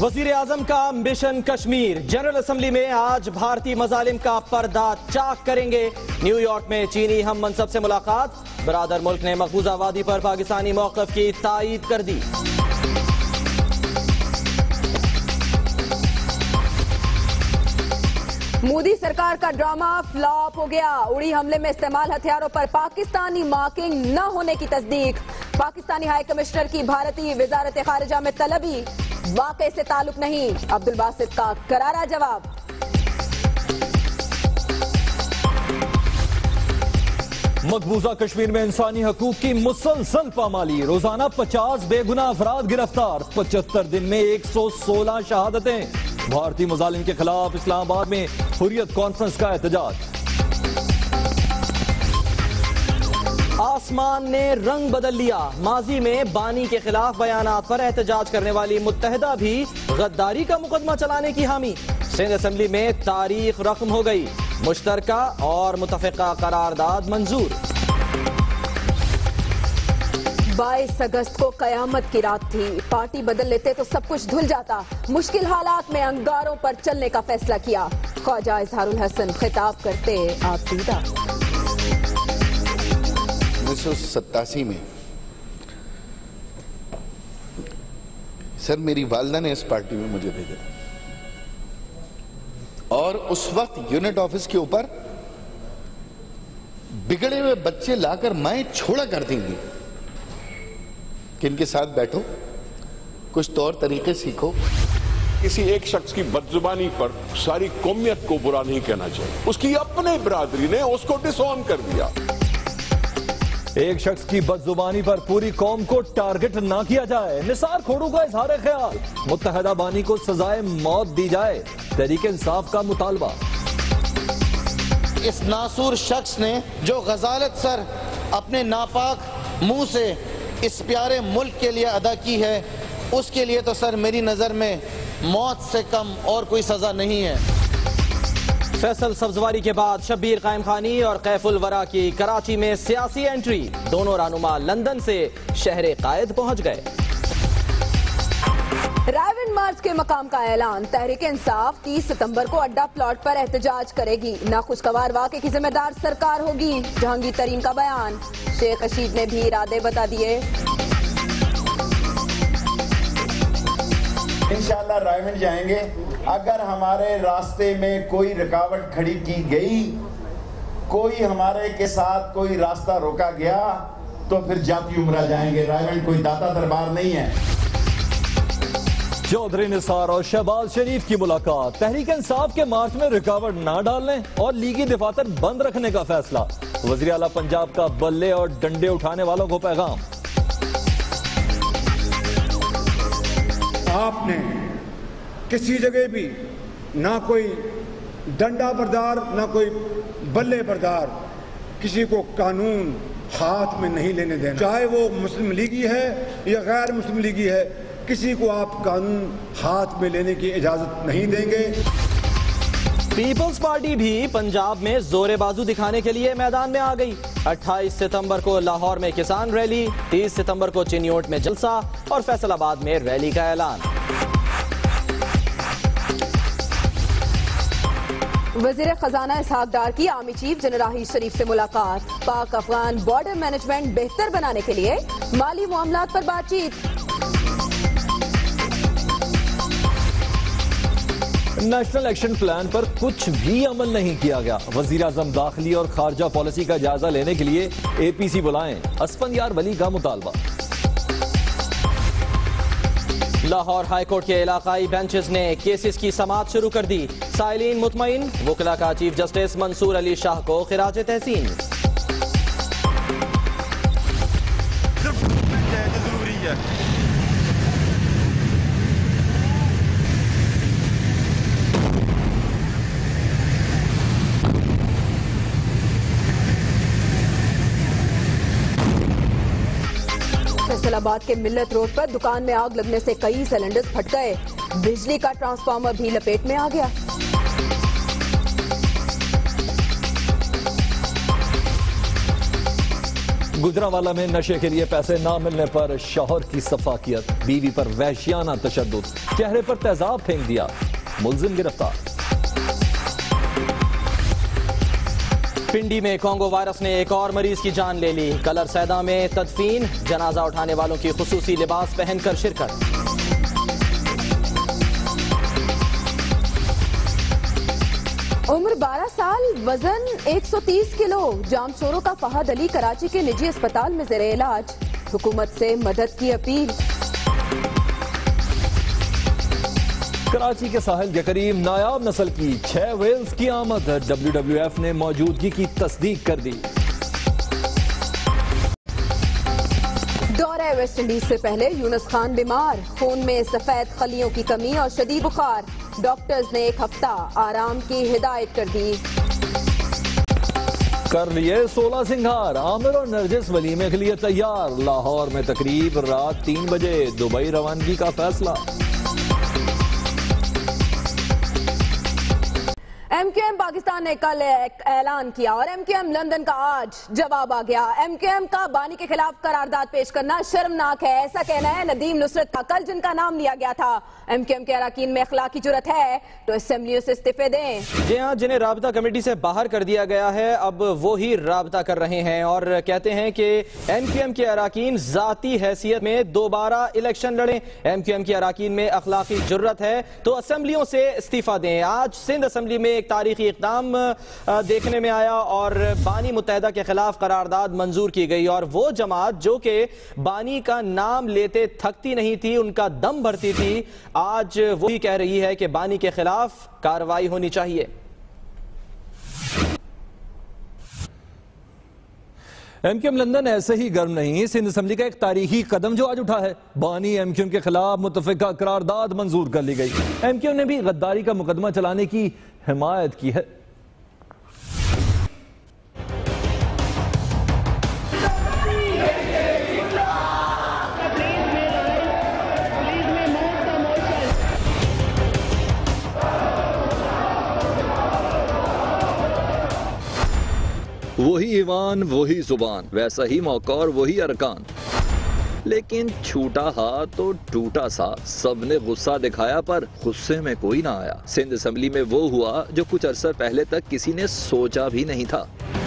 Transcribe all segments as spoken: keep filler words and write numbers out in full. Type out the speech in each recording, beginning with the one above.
वजीर आजम का mission Kashmir. General assembly में आज भारतीय मजालिम का पर्दा चाक करेंगे। न्यूयॉर्क में चीनी हम मनसब से मुलाकात। बरादर मुल्क ने मकबूजा वादी पर पाकिस्तानी मौक़िफ़ की तायीद कर दी। मोदी सरकार का ड्रामा फ्लॉप हो गया। उड़ी हमले में इस्तेमाल हथियारों पर पाकिस्तानी मार्किंग न होने की तस्दीक। पाकिस्तानी हाई कमिश्नर की भारतीय वजारत खारिजा में तलबी, वाकई से ताल्लुक नहीं। अब्दुल बासित का करारा जवाब। मकबूजा कश्मीर में इंसानी हकूक की मुसलसल पामाली। रोजाना पचास बेगुनाह अफराद गिरफ्तार। पचहत्तर दिन में एक सौ सोलह शहादतें। भारतीय मुजालिम के खिलाफ इस्लामाबाद में हुर्रियत कॉन्फ्रेंस का एहतजाज। आसमान ने रंग बदल लिया। माजी में बानी के खिलाफ बयानात पर एहतजाज करने वाली मुत्तहिदा भी गद्दारी का मुकदमा चलाने की हामी। सिंध असेंबली में तारीख रकम हो गई। मुश्तरका और मुतफ़िका करारदाद मंजूर। बाईस अगस्त को कयामत की रात थी। पार्टी बदल लेते तो सब कुछ धुल जाता। मुश्किल हालात में अंगारों पर चलने का फैसला किया। ख्वाजा इजहारुल हसन खिताब करते आप दीदा। उन्नीस सौ सत्तासी में सर मेरी वालदा ने इस पार्टी में मुझे भेजा और उस वक्त यूनिट ऑफिस के ऊपर बिगड़े हुए बच्चे लाकर माएं छोड़ा करती थी कि इनके साथ बैठो, कुछ तौर तरीके सीखो। किसी एक शख्स की बदजुबानी पर सारी कौमियत को बुरा नहीं कहना चाहिए। उसकी अपने बिरादरी ने उसको डिसऑन कर दिया। एक शख्स की बदजुबानी पर पूरी कौम को टारगेट ना किया जाए। निसार खोड़ू का इजहार ख्याल। मुत्तहिदा बानी को सजाए मौत दी जाए। तहरीक इंसाफ का मुतालबा। इस नासूर शख्स ने जो गजालत सर अपने नापाक मुंह से इस प्यारे मुल्क के लिए अदा की है, उसके लिए तो सर मेरी नजर में मौत से कम और कोई सजा नहीं है। फैसल सब्जवारी के बाद शब्बीर कायम खानी और कैफुल वरा की कराची में सियासी एंट्री। दोनों रहनुमा लंदन से शहरे कायद पहुंच गए। रायविंड मार्च के मकाम का ऐलान। तहरीक इंसाफ तीस सितंबर को अड्डा प्लॉट पर एहतजाज करेगी। नाखुशगवार वाक़े की जिम्मेदार सरकार होगी। जहांगीर तरीन का बयान। शेख रशीद ने भी इरादे बता दिए। इंशाअल्लाह रायविंड जाएंगे। अगर हमारे रास्ते में कोई रुकावट खड़ी की गई, कोई हमारे के साथ कोई रास्ता रोका गया, तो फिर जाती उम्रा जाएंगे। रायविंड कोई दाता दरबार नहीं है। चौधरी निसार और शहबाज शरीफ की मुलाकात। तहरीक इंसाफ के मार्च में रुकावट ना डालने और लीगी दफातर बंद रखने का फैसला। वज़ीर आला पंजाब का बल्ले और डंडे उठाने वालों को पैगाम। आपने किसी जगह भी ना कोई डंडा बरदार ना कोई बल्ले बरदार किसी को कानून हाथ में नहीं लेने देना। चाहे वो मुस्लिम लीगी है या गैर मुस्लिम लीगी है, किसी को आप कानून हाथ में लेने की इजाजत नहीं देंगे। पीपल्स पार्टी भी पंजाब में जोरे बाजू दिखाने के लिए मैदान में आ गई। अट्ठाईस सितंबर को लाहौर में किसान रैली, तीस सितंबर को चिन्योट में जलसा और फैसलाबाद में रैली का ऐलान। वजीर खजाना इसहाक डार की army chief general Raheel Sharif से मुलाकात। पाक अफगान बॉर्डर मैनेजमेंट बेहतर बनाने के लिए माली मामलात पर बातचीत। नेशनल एक्शन प्लान पर कुछ भी अमल नहीं किया गया। वजीर आजम दाखिली और खारजा पॉलिसी का जायजा लेने के लिए एपीसी बुलाएं। असफंदियार वली का मुतालबा। लाहौर हाईकोर्ट के इलाकाई बेंचेस ने केसेस की समाअत शुरू कर दी। साइलिन मुतमईन। वकला का चीफ जस्टिस मंसूर अली शाह को खिराज तहसीन। फैसलाबाद के मिल्लत रोड पर दुकान में आग लगने से कई सिलेंडर्स फट गए। बिजली का ट्रांसफार्मर भी लपेट में आ गया। गुजरांवाला में नशे के लिए पैसे ना मिलने पर शौहर की सफाकियत, बीवी पर वहशियाना तशद्दुद, चेहरे पर तेजाब फेंक दिया, मुलजिम गिरफ्तार। पिंडी में कोंगो वायरस ने एक और मरीज की जान ले ली। कलर सैदा में तदफीन, जनाजा उठाने वालों की खुसूसी लिबास पहनकर शिरकत। उम्र बारह साल, वजन एक सौ तीस किलो, जामचोरों का फहद अली कराची के निजी अस्पताल में ज़ेरे इलाज। हुकूमत से मदद की अपील। कराची के साहिल के करीब नायाब नस्ल की छह वेल्स की आमद, डब्ल्यू डब्ल्यू एफ ने मौजूदगी की तस्दीक कर दी। दौरे वेस्ट इंडीज से पहले यूनुस खान बीमार, खून में सफेद खलियों की कमी और शदीद बुखार। डॉक्टर्स ने एक हफ्ता आराम की हिदायत कर दी। कर लिए सोलह सिंगार, आमिर और नरजिस वलीमे के लिए तैयार। लाहौर में तकरीब रात तीन बजे, दुबई रवानगी का फैसला। एम क्यू एम पाकिस्तान ने कल एक ऐलान किया और एम क्यू एम लंदन का आज जवाब आ गया। एम क्यू एम का बानी के खिलाफ करारदाद पेश करना शर्मनाक है, ऐसा कहना है नदीम नुसरत का। कल जिनका नाम लिया गया था, एम क्यू एम के अरकान में अखलाकी जुर्रत है तो असेंबलियों से इस्तीफे दें। जी हाँ, जिन्हें राबता कमेटी से बाहर कर दिया गया है, अब वो ही राबता कर रहे हैं और कहते हैं कि एम क्यू एम के अरकान जाती हैसियत में दोबारा इलेक्शन लड़ें। एम क्यू एम के अरकान में अखलाकी जुर्रत है तो असेंबलियों से इस्तीफा दें। आज सिंध असेंबली में एक तारीखी इक़दाम देखने में आया और बानी मुत्तहिदा के खिलाफ करारदाद मंजूर की गई और वो जमात जो कि बानी का नाम लेते थकती नहीं थी, उनका दम भरती थी, आज वो ही कह रही है कि बानी के खिलाफ कार्रवाई होनी चाहिए। एम क्यू एम लंदन ऐसे ही गर्म नहीं, सिंध असेंबली का एक तारीखी कदम जो आज उठा है। बानी एम क्यू एम के खिलाफ मुत्तफिका करारदाद मंजूर कर ली गई। एम क्यू एम ने भी गद्दारी का मुकदमा चलाने की हिमायत की है। वही ईवान, वही जुबान, वैसा ही मौका और वही अरकान, लेकिन छूटा हाथ तो टूटा सा। सबने गुस्सा दिखाया पर गुस्से में कोई ना आया। सिंध असेंबली में वो हुआ जो कुछ अरसा पहले तक किसी ने सोचा भी नहीं था।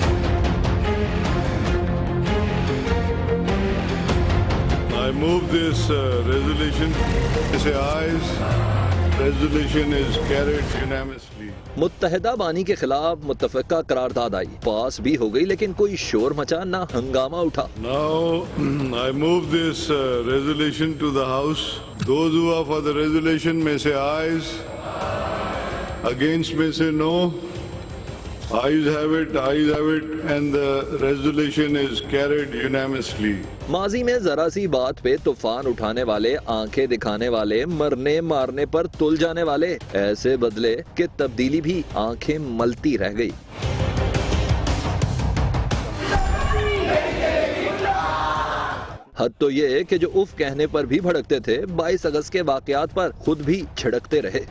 I move this uh, resolution. Say ayes. Resolution is carried unanimously. मुत्तहिदा बानी के खिलाफ मुत्तफिका करारदाद आई, पास भी हो गई, लेकिन कोई शोर मचा ना हंगामा उठा। Now I move this uh, resolution to the House. Those who are for the resolution may say ayes. Against may say no. Ayes have it, ayes have it, and the resolution is carried unanimously. माजी में जरा सी बात पे तूफान उठाने वाले, आंखें दिखाने वाले, मरने मारने पर तुल जाने वाले ऐसे बदले कि तब्दीली भी आंखें मलती रह गई। हद तो ये कि जो उफ कहने पर भी भड़कते थे, बाईस अगस्त के वाकयात पर खुद भी छिड़कते रहे।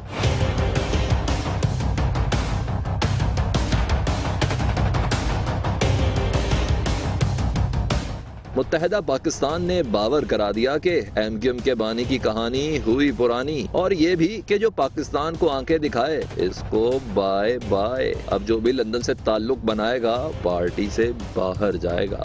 मुत्तहिदा पाकिस्तान ने बावर करा दिया कि एम क्यू एम के बानी की कहानी हुई पुरानी, और ये भी कि जो पाकिस्तान को आंखें दिखाए इसको बाय बाय। अब जो भी लंदन से ताल्लुक बनाएगा पार्टी से बाहर जाएगा।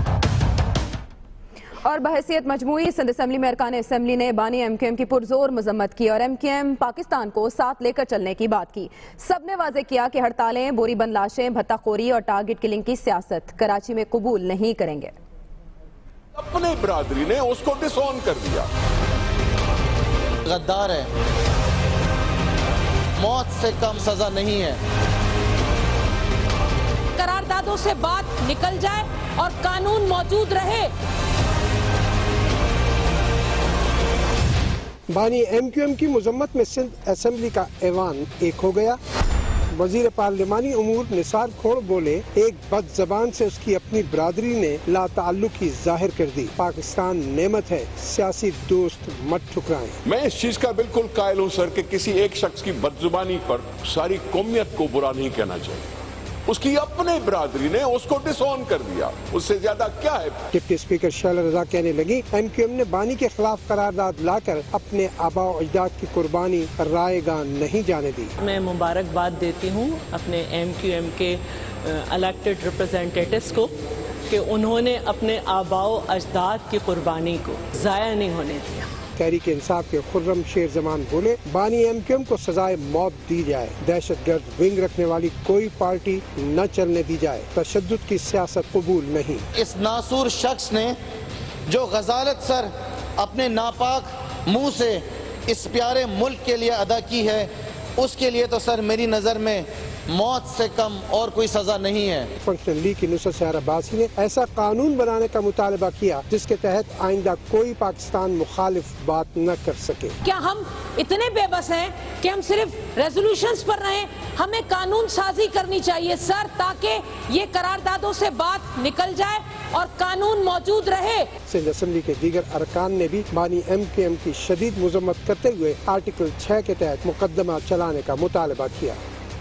और बहैसियत मजमूई सिंध असेंबली में अरकान असेंबली ने बानी एम क्यू एम की पुरजोर मजम्मत की और एम क्यू एम पाकिस्तान को साथ लेकर चलने की बात की। सबने वाजे किया कि हड़तालें, बोरी बंद लाशें, भत्ताखोरी और टारगेट किलिंग की सियासत कराची में कबूल नहीं करेंगे। अपने बरादरी ने उसको डिसऑन कर दिया। गद्दार है, मौत से कम सजा नहीं है। करारदादों से बात निकल जाए और कानून मौजूद रहे। बानी एम क्यू एम की मजम्मत में सिंध असेंबली का ऐवान एक हो गया। वजीर पार्लिमानी उमूर निसार खोड़ बोले, एक बद जबान से उसकी अपनी बरादरी ने लाताल्लुकी जाहिर कर दी। पाकिस्तान नेमत है, सियासी दोस्त मत ठुकराएं। मैं इस चीज का बिल्कुल कायल हूं सर कि किसी एक शख्स की बदजुबानी पर सारी कौमियत को बुरा नहीं कहना चाहिए। उसकी अपने बिरादरी ने उसको डिसऑन कर दिया, उससे ज्यादा क्या है। डिप्टी स्पीकर शैला रजा कहने लगी, एम क्यू एम ने बानी के खिलाफ करारदाद लाकर अपने आबा अजदाद की कुर्बानी रायगा नहीं जाने दी। मैं मुबारकबाद देती हूँ अपने एम क्यू एम के इलेक्टेड रिप्रेजेंटेटिव्स को कि उन्होंने अपने आबाओ अजदाद की कुर्बानी को ज़ाया नहीं होने दिया। तहरीक इंसाफ के खुर्रम शेर जमान बोले, बानी एम क्यू एम को सजाए मौत दी जाए, दहशत गर्द विंग रखने वाली कोई पार्टी न चलने दी जाए, तशद्दुद की सियासत कबूल नहीं। इस नासूर शख्स ने जो गजालत सर अपने नापाक मुंह से इस प्यारे मुल्क के लिए अदा की है, उसके लिए तो सर मेरी नज़र में मौत से कम और कोई सजा नहीं है। फंक्शन लीग की नुसरत शहर अब्बासी ने ऐसा कानून बनाने का मुतालबा किया जिसके तहत आइंदा कोई पाकिस्तान मुखालिफ बात न कर सके। क्या हम इतने बेबस हैं कि हम सिर्फ रेजोल्यूशंस पर रहें? हमें कानून साजी करनी चाहिए सर, ताकि ये करारदादों से बात निकल जाए और कानून मौजूद रहे। सिंध असम्बली के दीगर अरकान ने भी बानी एम क्यू एम की शदीद मजम्मत करते हुए आर्टिकल छह के तहत मुकदमा चलाने का मुतालबा किया।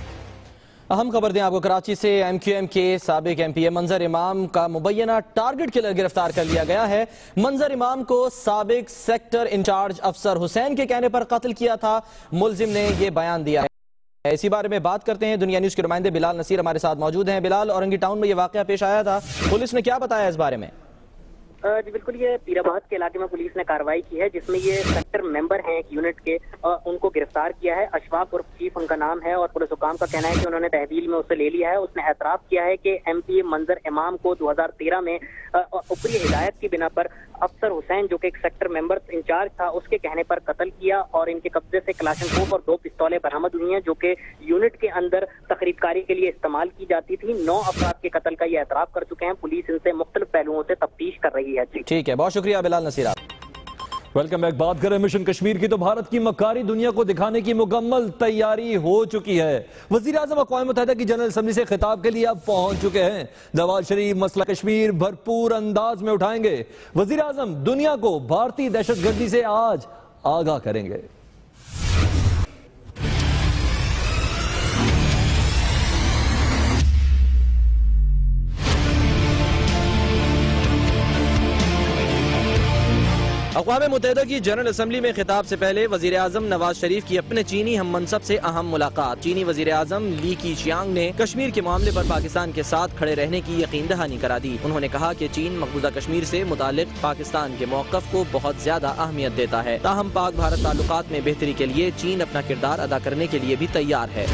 अहम खबर दें आपको, कराची से एम क्यू एम के साबिक एम पी ए मंजर इमाम का मुबैना टारगेट किलर गिरफ्तार कर लिया गया है। मंजर इमाम को साबिक सेक्टर इंचार्ज अफसर हुसैन के कहने पर कत्ल किया था, मुलजिम ने ये बयान दिया है। इसी बारे में बात करते हैं, दुनिया न्यूज के नुमाइंदे बिलाल नसीर हमारे साथ मौजूद हैं। बिलाल, औरंगी टाउन में ये वाकया पेश आया था, पुलिस ने क्या बताया इस बारे में? जी बिल्कुल, ये पीराबाद के इलाके में पुलिस ने कार्रवाई की है जिसमें ये सेक्टर मेंबर हैं एक यूनिट के, उनको गिरफ्तार किया है। अशफाक उर्फ चीफ उनका नाम है और पुलिस हुकाम का कहना है कि उन्होंने तहवील में उसे ले लिया है। उसने एतराफ किया है कि एम पी ए मंजर इमाम को दो हजार तेरह में ऊपरी हिदायत की बिना पर अफसर हुसैन जो कि एक सेक्टर मेंबर इंचार्ज था, उसके कहने पर कत्ल किया और इनके कब्जे से क्लाशनकोफ और दो पिस्तौलें बरामद हुई हैं जो कि यूनिट के अंदर तखरीबकारी के लिए इस्तेमाल की जाती थी। नौ अफराद के कत्ल का ये एतराफ कर चुके हैं। पुलिस इनसे मुख्तलिफ पहलुओं से तफ्तीश कर रही है। ठीक है, बहुत शुक्रिया बिलाल नसीर। Welcome back. बात करें मिशन कश्मीर की तो भारत की मक्कारी दुनिया को दिखाने की मुकम्मल तैयारी हो चुकी है। वजीर आजम अक़वाम मुत्तहिदा की जनरल असम्बली से खिताब के लिए अब पहुंच चुके हैं। नवाज शरीफ मसला कश्मीर भरपूर अंदाज में उठाएंगे। वजीर आजम दुनिया को भारतीय दहशतगर्दी से आज आगाह करेंगे। अक़वाम मुत्तहिदा की जनरल असम्बली में खिताब से पहले वजीर आजम नवाज शरीफ की अपने चीनी हम मनसब से अहम मुलाकात। चीनी वजीर आजम ली कीचियांग ने कश्मीर के मामले पर पाकिस्तान के साथ खड़े रहने की यकीन दहानी करा दी। उन्होंने कहा कि चीन मकबूजा कश्मीर से मुतालिक पाकिस्तान के मौक़िफ़ को बहुत ज्यादा अहमियत देता है, ताहम पाक भारत ताल्लुकात में बेहतरी के लिए चीन अपना किरदार अदा करने के लिए भी तैयार है।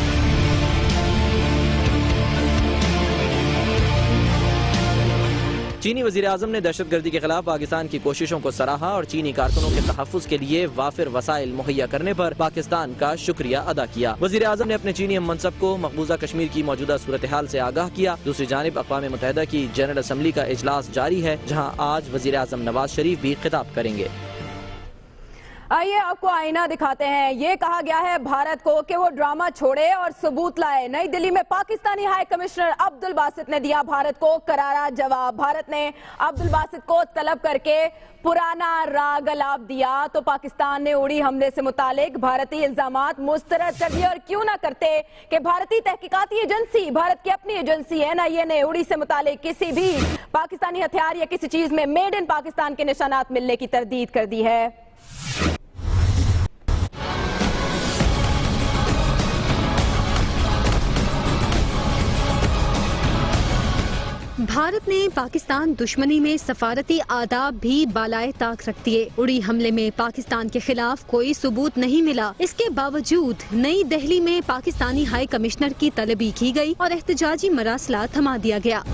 चीनी वजीर आजम ने दहशत गर्दी के खिलाफ पाकिस्तान की कोशिशों को सराहा और चीनी कारकुनों के तहफ़्फ़ुज़ के लिए वाफिर वसाइल मुहैया करने पर पाकिस्तान का शुक्रिया अदा किया। वजीर आजम ने अपने चीनी हम मनसब को मकबूजा कश्मीर की मौजूदा सूरत हाल से आगाह किया। दूसरी जानिब अक़वाम मुत्तहिदा की जनरल असम्बली का इजलास जारी है, जहाँ आज वजीर आजम नवाज शरीफ भी खिताब करेंगे। आइए आपको आईना दिखाते हैं। ये कहा गया है भारत को कि वो ड्रामा छोड़े और सबूत लाए। नई दिल्ली में पाकिस्तानी हाई कमिश्नर अब्दुल बासित ने दिया भारत को करारा जवाब। भारत ने अब्दुल बासित को तलब करके पुराना राग अलाप दिया तो पाकिस्तान ने उड़ी हमले से मुतालिक भारतीय इल्जामात मुस्तरद कर दिए। और क्यों ना करते कि भारतीय तहकीकाती एजेंसी, भारत की अपनी एजेंसी एन आई ए ने उड़ी से मुतालिक किसी भी पाकिस्तानी हथियार या किसी चीज में मेड इन पाकिस्तान के निशानात मिलने की तरदीद कर दी है। भारत ने पाकिस्तान दुश्मनी में सफारती आदाब भी बालाए ताक रख दिए। उड़ी हमले में पाकिस्तान के खिलाफ कोई सबूत नहीं मिला। इसके बावजूद नई दिल्ली में पाकिस्तानी हाई कमिश्नर की तलबी की गई और एहतजाजी मरासला थमा दिया गया।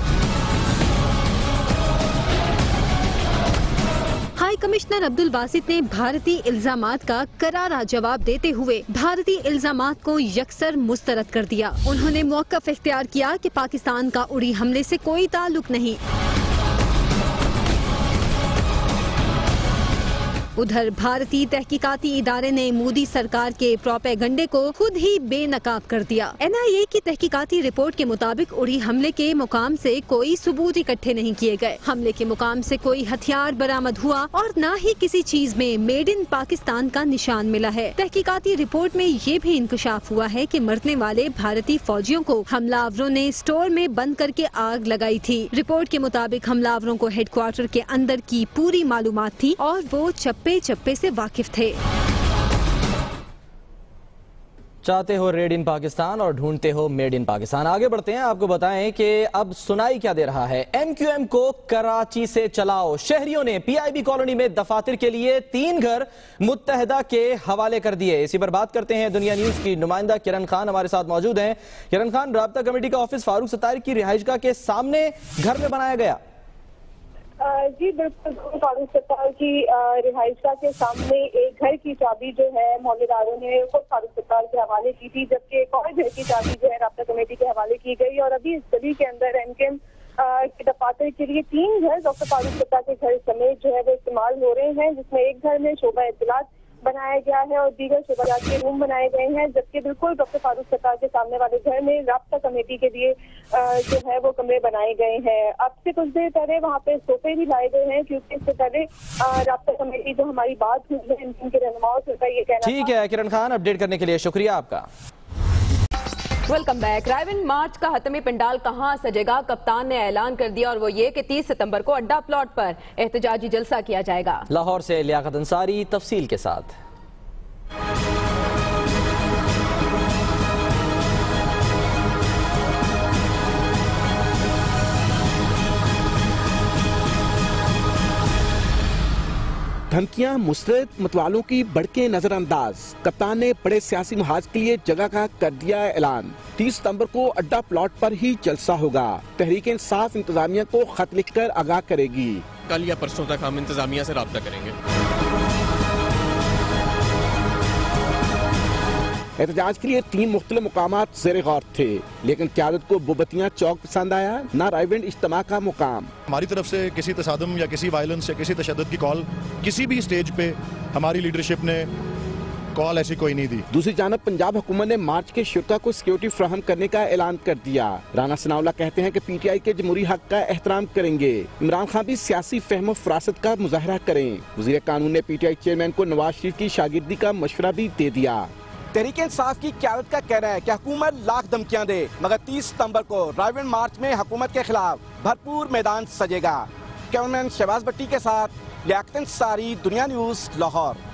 हाई कमिश्नर अब्दुल बासित ने भारतीय इल्जामात का करारा जवाब देते हुए भारतीय इल्जामात को यकसर मुस्तरद कर दिया। उन्होंने मौक़िफ़ इख्तियार किया कि पाकिस्तान का उड़ी हमले से कोई ताल्लुक नहीं। उधर भारतीय तहकीकाती इदारे ने मोदी सरकार के प्रोपेगंडे को खुद ही बेनकाब कर दिया। एन आई ए की तहकीकाती रिपोर्ट के मुताबिक उड़ी हमले के मुकाम से कोई सबूत इकट्ठे नहीं किए गए। हमले के मुकाम से कोई हथियार बरामद हुआ और न ही किसी चीज में मेड इन पाकिस्तान का निशान मिला है। तहकीकाती रिपोर्ट में ये भी इंकशाफ हुआ है कि मरने वाले भारतीय फौजियों को हमलावरों ने स्टोर में बंद करके आग लगाई थी। रिपोर्ट के मुताबिक हमलावरों को हेडक्वार्टर के अंदर की पूरी मालूमात थी और वो चप्पे चप्पे से वाकिफ थे। चाहते हो रेड इन पाकिस्तान और ढूंढते हो मेड इन पाकिस्तान। आगे बढ़ते हैं, आपको बताएं कि अब सुनाई क्या दे रहा है। एम क्यू एम को कराची से चलाओ। शहरियों ने पी आई बी कॉलोनी में दफातर के लिए तीन घर मुत्तहदा के हवाले कर दिए। इसी पर बात करते हैं। दुनिया न्यूज की नुमाइंदा किरण खान हमारे साथ मौजूद हैं। किरण खान, राब्ता कमेटी का ऑफिस फारूक सत्तार की रिहाइशगाह के सामने घर में बनाया गया। जी बिल्कुल, फारूक सत्तार की रिहाइशगाह के सामने एक घर की चाबी जो है मोहल्लेदारों ने खुद फारूक सत्तार के हवाले की थी, जबकि एक और घर की चाबी जो है राब्ता कमेटी के हवाले की गई। और अभी इस गली के अंदर एमकेएम के दफातर के लिए तीन घर डॉक्टर फारूक सत्तार के घर समेत जो है वो इस्तेमाल हो रहे हैं, जिसमें एक घर में शोबा इत्तलात बनाया गया है और दीगर शोबाजात के रूम बनाए गए हैं, जबकि बिल्कुल डॉक्टर फारूक सत्तार के सामने वाले घर में राब्ता कमेटी के लिए जो है वो कमरे बनाए गए हैं। अब से कुछ देर पहले वहाँ पे सोफे भी लाए गए हैं, क्योंकि इससे पहले राब्ता कमेटी जो हमारी बात हुई है इनके रहनुमाओं से ये कहना। ठीक है किरण खान, अपडेट करने के लिए शुक्रिया आपका। Welcome back. रायविंड मार्च का हतमी पंडाल कहां सजेगा? कप्तान ने ऐलान कर दिया और वो ये कि तीस सितंबर को अड्डा प्लॉट पर एहतजाजी जलसा किया जाएगा। लाहौर से लियाकत अंसारी तफसील के साथ। धमकियां मुस्तरद मतवालों की बढ़के नजरअंदाज। कप्तान ने बड़े सियासी मुहाज के लिए जगह का कर दिया ऐलान। तीस सितंबर को अड्डा प्लॉट पर ही जलसा होगा। तहरीक इंसाफ इंतजामिया को खत लिखकर आगाह करेगी। कल या परसों तक हम इंतजामिया से राब्ता करेंगे। एहतजाज के लिए तीन मुख्तलिफ मुकामात ज़ेरे गौर थे, लेकिन क़यादत को बुबतियाँ चौक पसंद आया, न रायविंड इज्तिमा का मुकाम। हमारी तरफ से किसी तसादम या किसी वायलेंस या किसी तशद्दुद की कॉल किसी भी स्टेज पे हमारी लीडरशिप ने कॉल ऐसी कोई नहीं दी। दूसरी जानब पंजाब हुकूमत ने मार्च के शुरा को सिक्योरिटी फ्राहम करने का ऐलान कर दिया। राना सनाउल्लाह कहते हैं कि पी टी आई के जमहूरी हक का एहतराम करेंगे। इमरान खान भी सियासी फहम फरासत का मुजाहरा करें। वज़ीर कानून ने पी टी आई चेयरमैन को नवाज शरीफ की शागिर्दी का मशवरा भी दे दिया। तहरीक इंसाफ की क़यादत का कहना है कि हुकूमत लाख धमकियां दे, मगर तीस सितंबर को रायविंड मार्च में हुकूमत के खिलाफ भरपूर मैदान सजेगा। कैमरामैन शहबाज भट्टी के साथ लियाकत अंसारी, दुनिया न्यूज, लाहौर।